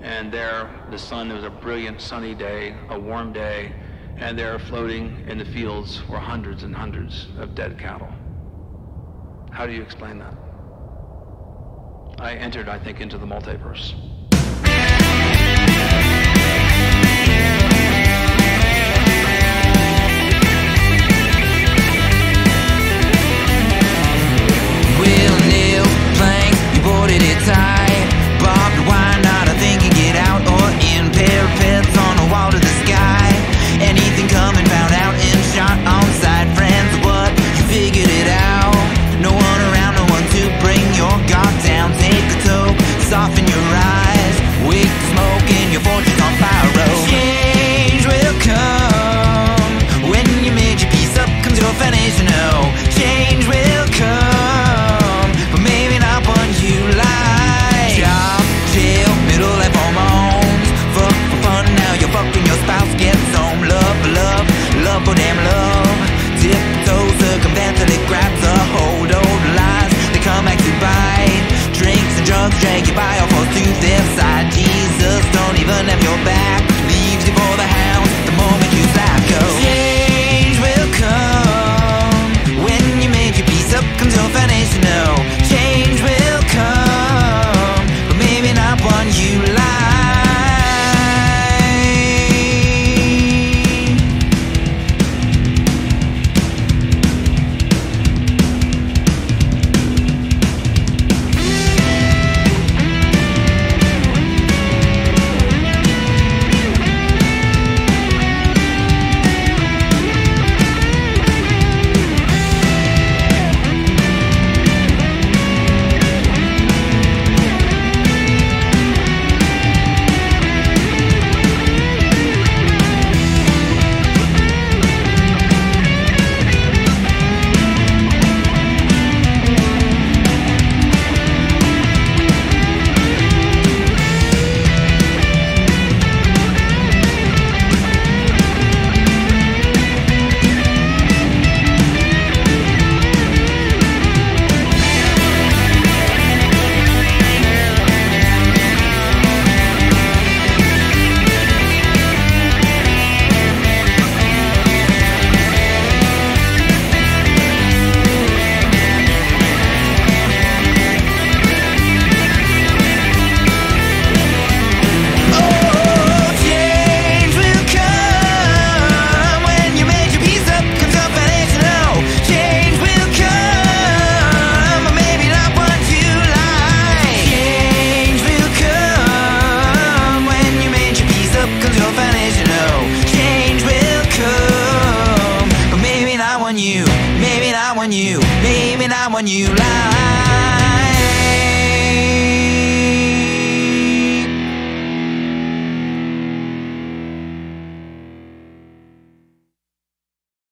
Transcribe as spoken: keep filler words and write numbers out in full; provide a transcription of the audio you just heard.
And there, the sun, it was a brilliant sunny day, a warm day, and there floating in the fields were hundreds and hundreds of dead cattle. How do you explain that? I entered, I think, into the multiverse. Wheel, nail, planks, you boarded it tight. Barbed wire, not a thing can get out or in. Parapets on the wall to the sky. Anything coming, found out and shot on sight. Friends, what? You figured it out. No one around, no one to bring your guard down. Take a toke, soften your eyes. Wake the smoke and your fortune's on fire. Change will come when you made your peace up. Comes your finish, no. Change will come, but maybe not one you like. Job, jail, middle life hormones. Fuck for fun, now you're fucking your spouse gets home. Love, love, love for damn love. Tiptoe, circumvent till it grabs a hold. Old lies, they come back to bite. Drinks and drugs drag you by or force to their side. Jesus don't even have your back. Leaves you for the hounds the moment you slap go. Change will come when you made your peace up. Comes your finish, no. Change will come, but maybe not one you like. You, maybe not one you, maybe not one you like.